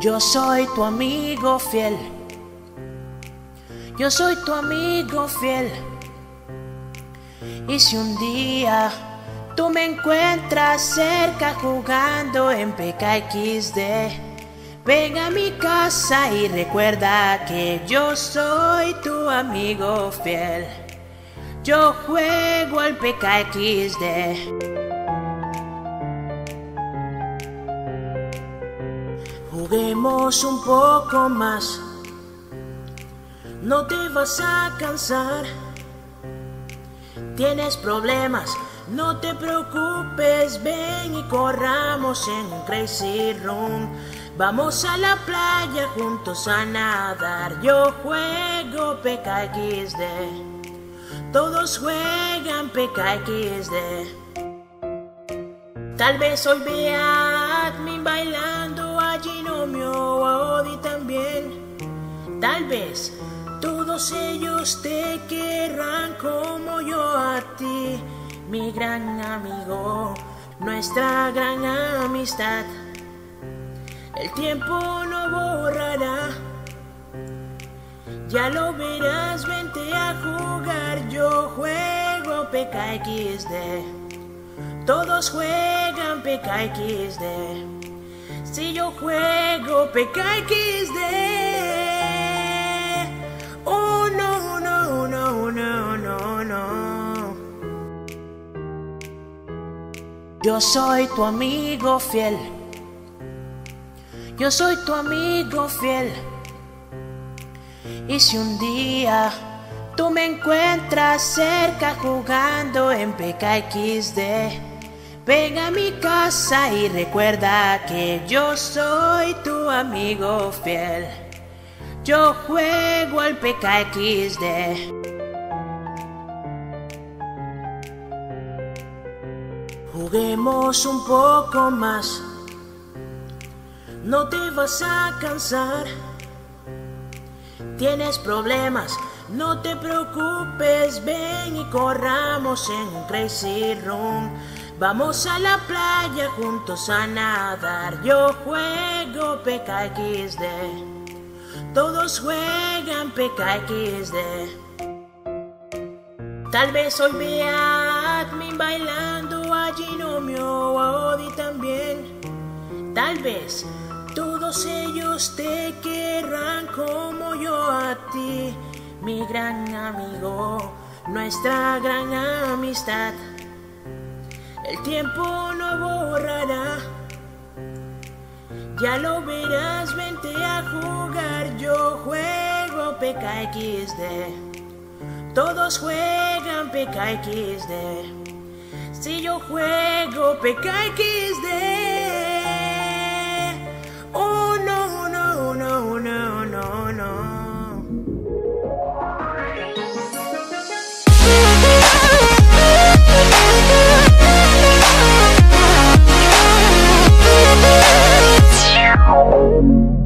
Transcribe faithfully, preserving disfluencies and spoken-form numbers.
Yo soy tu amigo fiel. Yo soy tu amigo fiel. Y si un día tú me encuentras cerca jugando en P K X D, ven a mi casa y recuerda que yo soy tu amigo fiel. Yo juego al P K X D. Juguemos un poco más, no te vas a cansar. Tienes problemas, no te preocupes, ven y corramos en un Crazy Run. Vamos a la playa juntos a nadar. Yo juego P K X D, todos juegan P K X D. Tal vez hoy vea a Admin bailando, a Ginomio o a Odi también. Tal vez todos ellos te querrán como yo a ti, mi gran amigo, nuestra gran amistad. El tiempo no borrará, ya lo verás, vente a jugar. Yo juego P K X D, todos juegan P K X D. Si yo juego P K X D, oh no, no, no, no, no, no. Yo soy tu amigo fiel. Yo soy tu amigo fiel. Y si un día tú me encuentras cerca jugando en P K X D, ven a mi casa y recuerda que yo soy tu amigo fiel. Yo juego al P K X D. Juguemos un poco más, no te vas a cansar. Tienes problemas, no te preocupes, ven y corramos en un Crazy Run. Vamos a la playa juntos a nadar. Yo juego P K X D, todos juegan P K X D. Tal vez hoy vea a Admin bailando, a Ginomio o a Odi también. Tal vez todos ellos te querrán como yo a ti, mi gran amigo, nuestra gran amistad. El tiempo no borrará, ya lo verás, vente a jugar. Yo juego P K X D, todos juegan P K X D. Si yo juego P K X D, oh no, no, no, no, no, no. Oh.